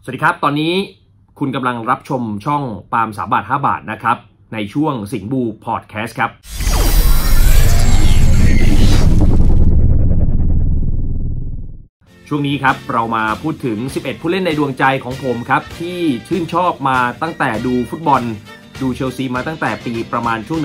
สวัสดีครับตอนนี้คุณกำลังรับชมช่องปาล์ม3 บาท 5 บาทนะครับในช่วงสิงห์บูพอดแคสต์ครับช่วงนี้ครับเรามาพูดถึง11ผู้เล่นในดวงใจของผมครับที่ชื่นชอบมาตั้งแต่ดูฟุตบอลดูเชลซีมาตั้งแต่ปีประมาณช่วง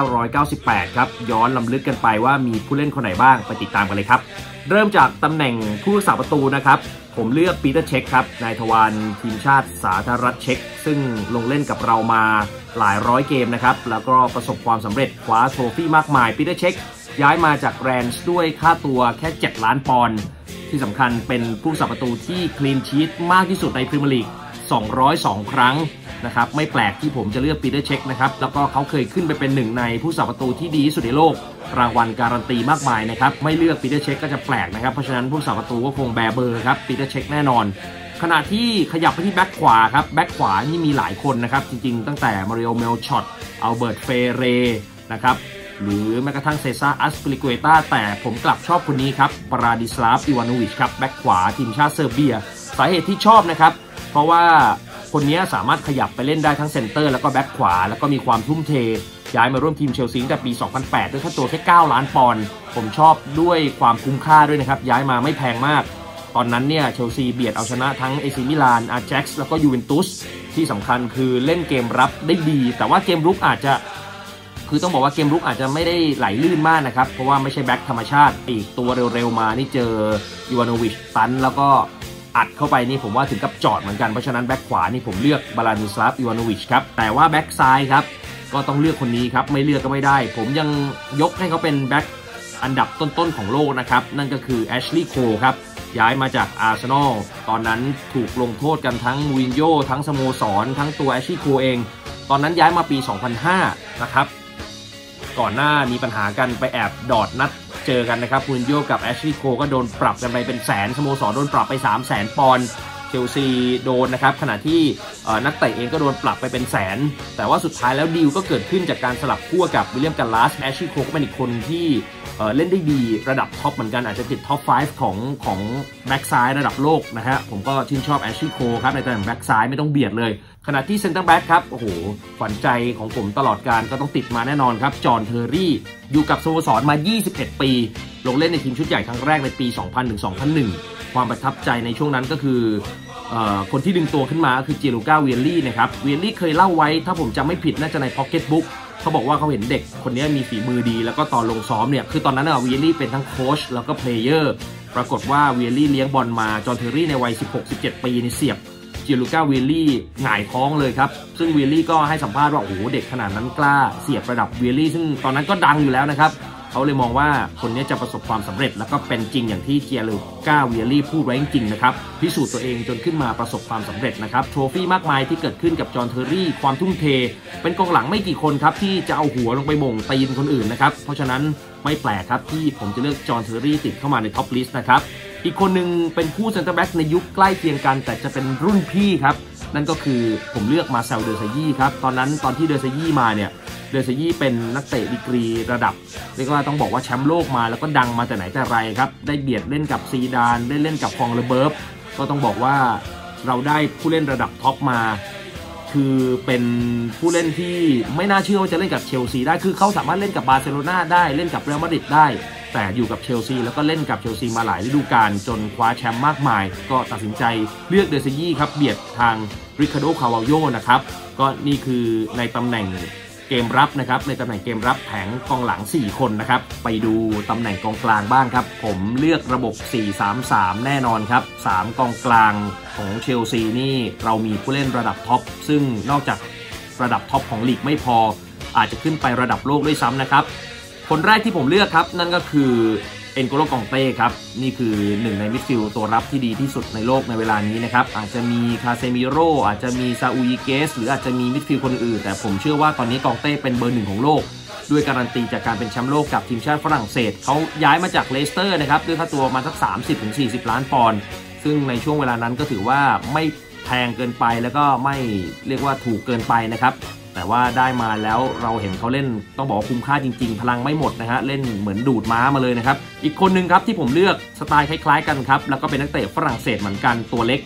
1998 ครับย้อนลำลึกกันไปว่ามีผู้เล่นคนไหนบ้างไปติดตามกันเลยครับเริ่มจากตำแหน่งผู้รักษาประตูนะครับผมเลือกปีเตอร์เช็คครับนายทวารทีมชาติสาธารณรัฐเช็กซึ่งลงเล่นกับเรามาหลายร้อยเกมนะครับแล้วก็ประสบความสำเร็จคว้าโทรฟี่มากมายปีเตอร์เช็คย้ายมาจากแรนส์ด้วยค่าตัวแค่7 ล้านปอนด์ที่สำคัญเป็นผู้รักษาประตูที่คลีนชีทมากที่สุดในพรีเมียร์ลีก202 ครั้งนะครับไม่แปลกที่ผมจะเลือกปีเตอร์เช็คนะครับแล้วก็เขาเคยขึ้นไปเป็นหนึ่งในผู้รักษาประตูที่ดีที่สุดในโลกรางวัลการันตีมากมายนะครับไม่เลือกปีเตอร์เช็คก็จะแปลกนะครับเพราะฉะนั้นผู้รักษาประตูก็คงแบร์เบอร์ครับปีเตอร์เช็คแน่นอนขณะที่ขยับไปที่แบ็คขวาครับแบ็คขวานี่มีหลายคนนะครับจริงๆตั้งแต่มาริโอเมลช็อตอัลเบิร์ตเฟเรนะครับหรือแม้กระทั่งเซซ่าอัสปลิกเวตาแต่ผมกลับชอบคนนี้ครับบราดิสลาฟอิวานโนวิชครับแบ็คขวาทีมชาติเซอร์เบียสาเหตุที่ชอบนะครับเพราะว่าคนนี้สามารถขยับไปเล่นได้ทั้งเซนเตอร์แล้วก็แบ็คขวาแล้วก็มีความทุ่มเทย้ายมาร่วมทีมเชลซีตั้งแต่ปี 2008 ด้วยค่าตัวแค่ 9 ล้านปอนด์ผมชอบด้วยความคุ้มค่าด้วยนะครับย้ายมาไม่แพงมากตอนนั้นเนี่ยเชลซีเบียดเอาชนะทั้งเอซิมิลานอาร์แจ็กซ์แล้วก็ยูเวนตุสที่สำคัญคือเล่นเกมรับได้ดีแต่ว่าเกมรุกอาจจะต้องบอกว่าเกมรุกอาจจะไม่ได้ไหลลื่นมากนะครับเพราะว่าไม่ใช่แบ็คธรรมชาติอีกตัวเร็วๆมานี่เจอยูวานโนวิชตันแล้วก็อัดเข้าไปนี่ผมว่าถึงกับจอดเหมือนกันเพราะฉะนั้นแบ็คขวานี่ผมเลือกบาลานิสลาฟอิวานโนวิชครับแต่ว่าแบ็คซ้ายครับก็ต้องเลือกคนนี้ครับไม่เลือกก็ไม่ได้ผมยังยกให้เขาเป็นแบ็คอันดับต้นๆของโลกนะครับนั่นก็คือแอชลีย์โคลครับย้ายมาจากอาร์เซนอลตอนนั้นถูกลงโทษกันทั้งมูรินโญ่ทั้งสโมสรทั้งตัวแอชลีย์โคลเองตอนนั้นย้ายมาปี 2005 นะครับก่อนหน้ามีปัญหากันไปแอบดอดนัดเจอกันนะครับมูรินโญ่กับแอชลีย์โคลก็โดนปรับกันไปเป็นแสนสโมสรโดนปรับไป300,000 ปอนด์เชลซีโดนนะครับขณะที่นักเตะเองก็โดนปรับไปเป็นแสนแต่ว่าสุดท้ายแล้วดีลก็เกิดขึ้นจากการสลับขั้วกับวิลเลียมกัลลาสแอชลีย์โคลก็เป็นอีกคนที่เล่นได้ดีระดับท็อปเหมือนกันอาจจะติดท็อป 5 ของแบ็กซ้ายระดับโลกนะฮะผมก็ชื่นชอบแอชลีย์โคลครับในตำแหน่งแบ็กซ้ายไม่ต้องเบียดเลยขณะที่เซนเตอร์แบ็กครับโอ้โหขวัญใจของผมตลอดการก็ต้องติดมาแน่นอนครับจอห์นเทอร์รี่อยู่กับสโมสรมา21 ปีลงเล่นในทีมชุดใหญ่ครั้งแรกในปี 2000-2001 ความประทับใจในช่วงนั้นก็คือคนที่ดึงตัวขึ้นมาคือเจลูก้าเวียลลี่นะครับเวียลลี่เคยเล่าไว้ถ้าผมจำไม่ผิดน่าจะในพ็อกเก็ตบุ๊กเขาบอกว่าเขาเห็นเด็กคนนี้มีฝีมือดีแล้วก็ตอนลงซ้อมเนี่ยคือตอนนั้นเวียลลี่เป็นทั้งโค้ชแล้วก็เพลเยอร์ปรากฏว่าเวียลลี่เลี้ยงบอลมาจอห์นเทอร์รี่ในวัย 16-17 ปีนี่เสียบเจลูก้าเวียลลี่หงายท้องเลยครับซึ่งเวียลลี่ก็ให้สัมภาษณ์ว่าโอ้โหเด็กขนาดนั้นกล้าเสียบระดับเวียลลี่ซึ่งตอนนั้นก็ดังอยู่แล้วนะครับเขาเลยมองว่าคนนี้จะประสบความสำเร็จแล้วก็เป็นจริงอย่างที่เจียลูก้าเวียลลี่พูดไว้จริงนะครับพิสูจน์ตัวเองจนขึ้นมาประสบความสำเร็จนะครับโทรฟี่มากมายที่เกิดขึ้นกับจอห์นเทอร์รี่ความทุ่มเทเป็นกองหลังไม่กี่คนครับที่จะเอาหัวลงไปหม่งตีนคนอื่นนะครับเพราะฉะนั้นไม่แปลกครับที่ผมจะเลือกจอห์นเทอร์รี่ติดเข้ามาในท็อปลิสต์นะครับอีกคนหนึ่งเป็นคู่เซนเตอร์แบ็กในยุคใกล้เคียงกันแต่จะเป็นรุ่นพี่ครับนั่นก็คือผมเลือกมาเซลเดอร์ซายี่ครับตอนที่เดอร์ซายี่มาเนี่ยเดอร์ซายี่เป็นนักเตะดีกรีระดับเรียกว่าต้องบอกว่าแชมป์โลกมาแล้วก็ดังมาแต่ไหนแต่ไรครับได้เบียดเล่นกับซีดานได้เล่นกับฟองเลเบิร์ฟก็ต้องบอกว่าเราได้ผู้เล่นระดับท็อปมาคือเป็นผู้เล่นที่ไม่น่าเชื่อว่าจะเล่นกับเชลซีได้คือเขาสามารถเล่นกับบาร์เซโลนาได้เล่นกับเรอัลมาดริดได้แต่อยู่กับเชลซีแล้วก็เล่นกับเชลซีมาหลายฤดูกาลจนคว้าแชมป์มากมายก็ตัดสินใจเลือกเดอร์ซายี่ครับเบียดทางริคาร์โดคาวาลโยนะครับก็นี่คือในตำแหน่งเกมรับนะครับในตำแหน่งเกมรับแผงกองหลัง4คนนะครับไปดูตำแหน่งกองกลางบ้างครับผมเลือกระบบ 4-3-3 แน่นอนครับ3กองกลางของเชลซีนี่เรามีผู้เล่นระดับท็อปซึ่งนอกจากระดับท็อปของลีกไม่พออาจจะขึ้นไประดับโลกด้วยซ้ำนะครับคนแรกที่ผมเลือกครับนั่นก็คือเอ็นโกโลกองเต้ครับนี่คือหนึ่งในมิดฟิลด์ตัวรับที่ดีที่สุดในโลกในเวลานี้นะครับอาจจะมีคาเซมิโร่อาจจะมีซาอูยิเกสหรืออาจจะมีมิดฟิลด์คนอื่นแต่ผมเชื่อว่าตอนนี้กองเต้เป็นเบอร์ 1ของโลกด้วยการันตีจากการเป็นแชมป์โลกกับทีมชาติฝรั่งเศสเขาย้ายมาจากเลสเตอร์นะครับด้วยค่าตัวมาสัก 30-40 ล้านปอนด์ซึ่งในช่วงเวลานั้นก็ถือว่าไม่แพงเกินไปแล้วก็ไม่เรียกว่าถูกเกินไปนะครับแต่ว่าได้มาแล้วเราเห็นเขาเล่นต้องบอกว่าคุ้มค่าจริงๆพลังไม่หมดนะฮะเล่นเหมือนดูดม้ามาเลยนะครับอีกคนนึงครับที่ผมเลือกสไตล์คล้ายๆกันครับแล้วก็เป็นนักเตะฝรั่งเศสเหมือนกันตัวเล็ก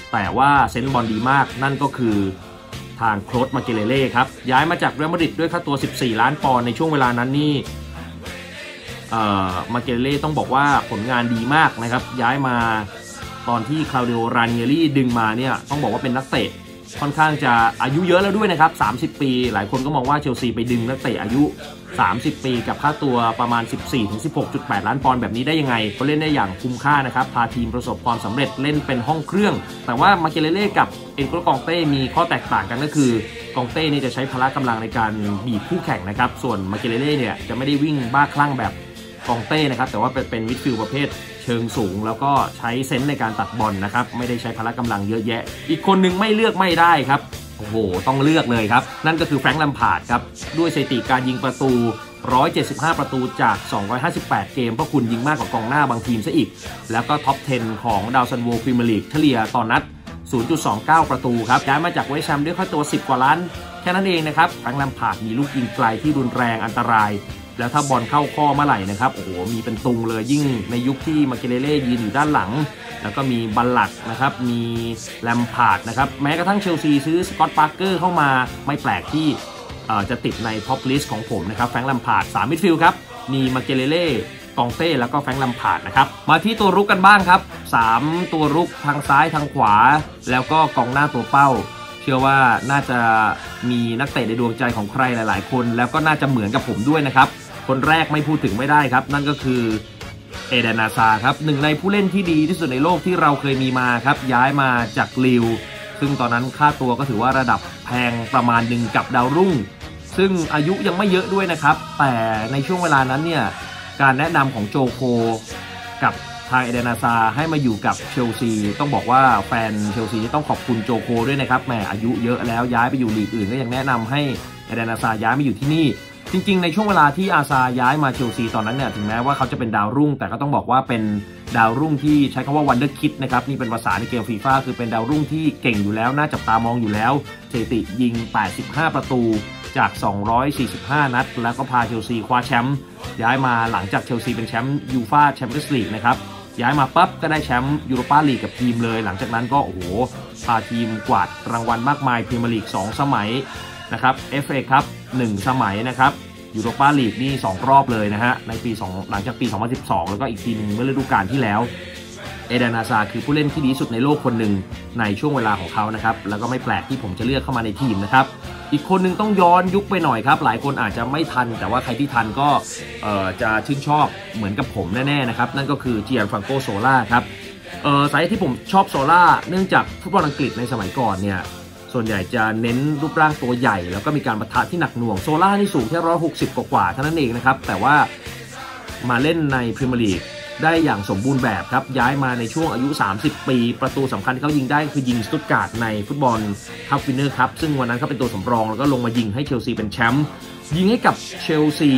แต่ว่าเซนส์บอลดีมากนั่นก็คือทางโคลด มาเกเลเล่ครับย้ายมาจากเรอัลมาดริดด้วยค่าตัว14 ล้านปอนด์ในช่วงเวลานั้นนี่มาเกเลเล่ต้องบอกว่าผลงานดีมากนะครับย้ายมาตอนที่คลาวดิโอ ราเนียรี่ดึงมาเนี่ยต้องบอกว่าเป็นนักเตะค่อนข้างจะอายุเยอะแล้วด้วยนะครับ30 ปีหลายคนก็มองว่าเชลซีไปดึงนักเตะอายุ30 ปีกับค่าตัวประมาณ 14-16.8 ล้านปอนด์แบบนี้ได้ยังไงเขาเล่นได้อย่างคุ้มค่านะครับพาทีมประสบความสำเร็จเล่นเป็นห้องเครื่องแต่ว่ามาเกเลเล่กับเอ็นโกลกองเต้มีข้อแตกต่างกันก็คือกองเต้นี่จะใช้พละกำลังในการบีบคู่แข่งนะครับส่วนมาเกเลเล่เนี่ยจะไม่ได้วิ่งบ้าคลั่งแบบกองเต้นะครับแต่ว่าเป็นมิดฟิลด์ประเภทเชิงสูงแล้วก็ใช้เซนส์ในการตัดบอลนะครับไม่ได้ใช้พละกำลังเยอะแยะอีกคนหนึ่งไม่เลือกไม่ได้ครับโอ้โหต้องเลือกเลยครับนั่นก็คือแฟรงค์ แลมพาร์ดครับด้วยสถิติการยิงประตู175 ประตูจาก258 เกมเพราะคุณยิงมากกว่ากองหน้าบางทีมซะอีกแล้วก็ท็อป 10 ของดาวซันโวพรีเมียร์ลีกเฉลี่ยต่อนัด 0.29 ประตูครับย้ายมาจากเวสต์แฮมด้วยค่าตัว10 กว่าล้านแค่นั้นเองนะครับแฟรงค์ แลมพาร์ดมีลูกยิงไกลที่รุนแรงอันตรายแล้วถ้าบอลเข้าข้อเมื่อไหร่นะครับโอ้โหมีเป็นตุงเลยยิ่งในยุคที่มาเกเลเล่ยืนอยู่ด้านหลังแล้วก็มีบัลลัดนะครับมีแลมพาร์ดนะครับแม้กระทั่งเชลซีซื้อสกอตต์ ปาร์เกอร์เข้ามาไม่แปลกที่จะติดในท็อปลิสต์ของผมนะครับแฟรงค์ แลมพาร์ด3มิดฟิลด์ครับมีมาเกเลเล่กองเต้แล้วก็แฟรงค์ แลมพาร์ดนะครับมาที่ตัวรุกกันบ้างครับ3ตัวรุกทางซ้ายทางขวาแล้วก็กองหน้าตัวเป้าเชื่อว่าน่าจะมีนักเตะในดวงใจของใครหลายๆคนแล้วก็น่าจะเหมือนกับผมด้วยนะครับคนแรกไม่พูดถึงไม่ได้ครับนั่นก็คือเอเดน อาซาครับหนึ่งในผู้เล่นที่ดีที่สุดในโลกที่เราเคยมีมาครับย้ายมาจากลิลซึ่งตอนนั้นค่าตัวก็ถือว่าระดับแพงประมาณหนึ่งกับดาวรุ่งซึ่งอายุยังไม่เยอะด้วยนะครับแต่ในช่วงเวลานั้นเนี่ยการแนะนำของโจโคกับทางเอเดน อาซาให้มาอยู่กับเชลซีต้องบอกว่าแฟนเชลซีต้องขอบคุณโจโคด้วยนะครับแหมอายุเยอะแล้วย้ายไปอยู่ลีกอื่นก็ยังแนะนำให้เอเดน อาซาย้ายมาอยู่ที่นี่จริงๆในช่วงเวลาที่อาซาย้ายมาเชลซีตอนนั้นเนี่ยถึงแม้ว่าเขาจะเป็นดาวรุ่งแต่ก็ต้องบอกว่าเป็นดาวรุ่งที่ใช้คำว่าวันเดอร์คิดนะครับนี่เป็นภาษาในเกมฟีฟ่าคือเป็นดาวรุ่งที่เก่งอยู่แล้วน่าจับตามองอยู่แล้วสถิติยิง85 ประตูจาก245 นัดแล้วก็พาเชลซีคว้าแชมป์ย้ายมาหลังจากเชลซีเป็นแชมป์ยูฟ่าแชมเปี้ยนส์ลีกนะครับย้ายมาปั๊บก็ได้แชมป์ยูโรปาลีกกับทีมเลยหลังจากนั้นก็โอ้โหพาทีมกวาดรางวัลมากมายพรีเมียร์ลีก2 สมัยนะครับ FA คัพ1 สมัยนะครับยูโรปาลีกนี่2 รอบเลยนะฮะในปี2หลังจากปี2012แล้วก็อีกทีนึงเมื่อฤดูกาลที่แล้วเอเดน อาซาคือผู้เล่นที่ดีสุดในโลกคนหนึ่งในช่วงเวลาของเขานะครับแล้วก็ไม่แปลกที่ผมจะเลือกเข้ามาในทีมนะครับอีกคนหนึ่งต้องย้อนยุคไปหน่อยครับหลายคนอาจจะไม่ทันแต่ว่าใครที่ทันก็จะชื่นชอบเหมือนกับผมแน่ๆนะครับนั่นก็คือเจียนฟรังโก โซล่าครับสาเหตุที่ผมชอบโซล่าเนื่องจากฟุตบอลอังกฤษในสมัยก่อนเนี่ยส่วนใหญ่จะเน้นรูปร่างตัวใหญ่แล้วก็มีการปะทะที่หนักหน่วงโซล่านี่สูงแค่160กว่าเท่านั้นเองนะครับแต่ว่ามาเล่นในพรีเมียร์ลีกได้อย่างสมบูรณ์แบบครับย้ายมาในช่วงอายุ30 ปีประตูสำคัญที่เขายิงได้คือยิงสตุตการ์ดในฟุตบอลคัพวินเนอร์ครับซึ่งวันนั้นเขาเป็นตัวสำรองแล้วก็ลงมายิงให้เชลซีเป็นแชมป์ยิงให้กับเชลซี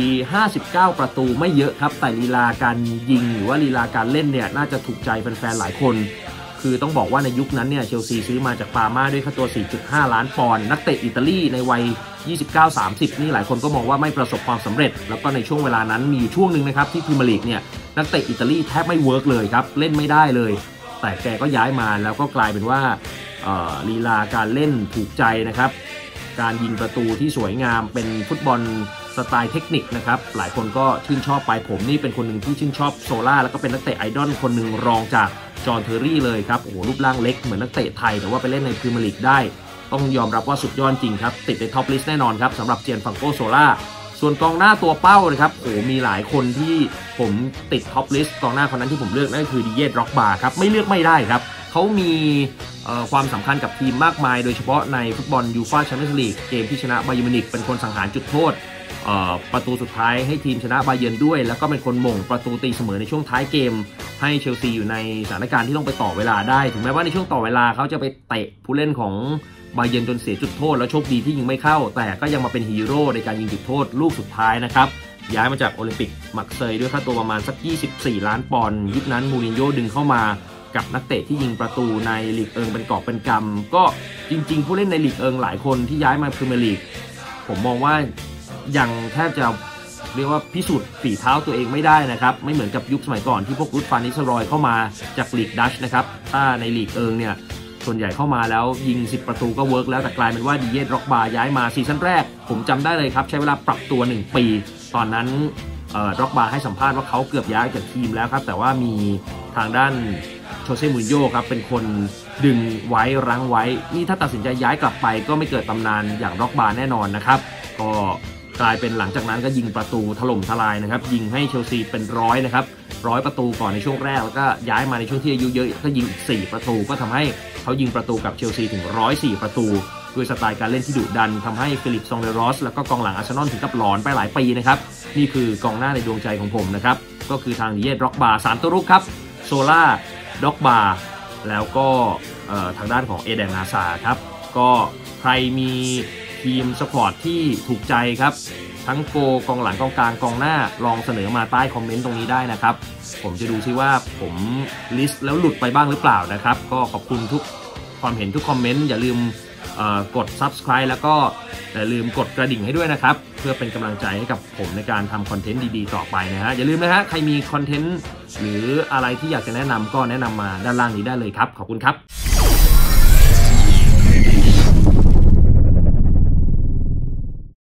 59 ประตูไม่เยอะครับแต่ลีลาการยิงหรือว่าลีลาการเล่นเนี่ยน่าจะถูกใจแฟนๆหลายคนคือต้องบอกว่าในยุคนั้นเนี่ยเชลซีซื้อมาจากปาร์ม่าด้วยค่าตัว 4.5 ล้านปอนด์นักเตะอิตาลีในวัย 29-30 นี่หลายคนก็มองว่าไม่ประสบความสำเร็จแล้วก็ในช่วงเวลานั้นมีอยู่ช่วงหนึ่งนะครับที่พรีเมียร์ลีกเนี่ยนักเตะอิตาลีแทบไม่เวิร์กเลยครับเล่นไม่ได้เลยแต่แกก็ย้ายมาแล้วก็กลายเป็นว่าลีลาการเล่นถูกใจนะครับการยิงประตูที่สวยงามเป็นฟุตบอลสไตล์เทคนิคนะครับหลายคนก็ชื่นชอบไปผมนี่เป็นคนหนึ่งที่ชื่นชอบโซล่าแล้วก็เป็นนักเตะไอดอลคนหนึ่งรองจากจอห์น เทอร์รี่เลยครับโอ้โหรูปร่างเล็กเหมือนนักเตะไทยแต่ว่าไปเล่นในพรีเมียร์ลีกได้ต้องยอมรับว่าสุดยอดจริงครับติดในท็อปลิสต์แน่นอนครับสำหรับเจียนฟรังโก โซล่าส่วนกองหน้าตัวเป้านะครับโอ้มีหลายคนที่ผมติดท็อปลิสต์กองหน้าคนนั้นที่ผมเลือกนั่นคือดิเยร์ ด็อกบาครับไม่เลือกไม่ได้ครับเขามีความสำคัญกับทีมมากมายโดยเฉพาะในฟุตบอลยูฟ่าแชมเปี้ยนส์ลีกเกมที่ชนะบาเยิร์นมิวนิกเป็นคนสังหารจุดโทษประตูสุดท้ายให้ทีมชนะบาเยิร์นด้วยแล้วก็เป็นคนหม่งประตูตีเสมอในช่วงท้ายเกมให้เชลซีอยู่ในสถานการณ์ที่ต้องไปต่อเวลาได้ถึงแม้ว่าในช่วงต่อเวลาเขาจะไปเตะผู้เล่นของบาเยิร์นจนเสียจุดโทษแล้วโชคดีที่ยิงไม่เข้าแต่ก็ยังมาเป็นฮีโร่ในการยิงจุดโทษลูกสุดท้ายนะครับย้ายมาจากโอลิมปิกมักเซยด้วยค่าตัวประมาณสัก24 ล้านปอนด์ยุคนั้นมูรินโญ่ดึงเข้ามากับนักเตะที่ยิงประตูในลีกเอิงเป็นกอบเป็นกำก็จริงๆผู้เล่นในลีกเอิงหลายคนที่ย้ายมาพรีเมียร์ลีกผมมองว่ายังแทบจะเรียกว่าพิสูจน์ฝีเท้าตัวเองไม่ได้นะครับไม่เหมือนกับยุคสมัยก่อนที่พวกรุดฟานนิสรอยเข้ามาจากลีกดัชนะครับถ้าในลีกเอิงเนี่ยส่วนใหญ่เข้ามาแล้วยิง10ประตูก็เวิร์กแล้วแต่กลายเป็นว่าดิเยร์ ด็อกบาย้ายมาซีซั่นแรกผมจำได้เลยครับใช้เวลาปรับตัว1ปีตอนนั้นด็อกบาให้สัมภาษณ์ว่าเขาเกือบย้ายจากทีมแล้วครับแต่ว่ามีทางด้านโชเซ่ มูรินโญ่ครับเป็นคนดึงไว้รั้งไว้นี่ถ้าตัดสินใจย้ายกลับไปก็ไม่เกิดตำนานอย่างด็อกบาแน่นอนนะครับก็กลายเป็นหลังจากนั้นก็ยิงประตูถล่มทลายนะครับยิงให้เชลซีเป็น100นะครับ100ประตูก่อนในช่วงแรกแล้วก็ย้ายมาในช่วงที่อายุเยอะก็ยิงอีก4ประตูก็ทำให้เขายิงประตูกับเชลซีถึง104ประตูด้วยสไตล์การเล่นที่ดุดันทำให้ฟิลิป ซองเดรอสแล้วก็กองหลังอาร์เซนอลถึงกับหลอนไปหลายปีนะครับนี่คือกองหน้าในดวงใจของผมนะครับก็คือทางดิเยร์ ด็อกบา3ตัวรุกครับโซล่า ด็อกบาแล้วก็ทางด้านของเอเดน อาซาครับก็ใครมีทีมสปอร์ตที่ถูกใจครับทั้งโกกองหลังกองกลางกองหน้าลองเสนอมาใต้คอมเมนต์ตรงนี้ได้นะครับผมจะดูซิว่าผมลิสต์แล้วหลุดไปบ้างหรือเปล่านะครับก็ขอบคุณทุกความเห็นทุกคอมเมนต์อย่าลืมกด Subscribe แล้วก็อย่าลืมกดกระดิ่งให้ด้วยนะครับเพื่อเป็นกำลังใจให้กับผมในการทำคอนเทนต์ดีๆต่อไปนะฮะอย่าลืมนะฮะใครมีคอนเทนต์หรืออะไรที่อยากจะแนะนำก็แนะนำมาด้านล่างนี้ได้เลยครับขอบคุณครับ